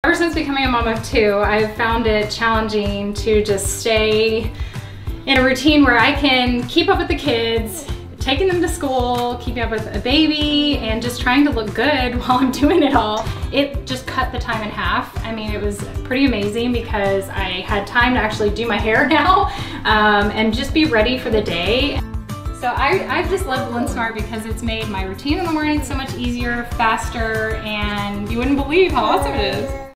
Ever since becoming a mom of 2, I've found it challenging to just stay in a routine where I can keep up with the kids, taking them to school, keeping up with a baby, and just trying to look good while I'm doing it all. It just cut the time in half. I mean, it was pretty amazing because I had time to actually do my hair now and just be ready for the day. So I just love blendSMART because it's made my routine in the morning so much easier, faster, and you wouldn't believe how awesome it is.